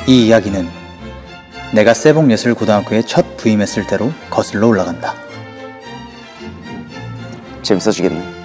이 이야기는 내가 세봉예술고등학교에 첫 부임했을 때로 거슬러 올라간다. 재밌어지겠네.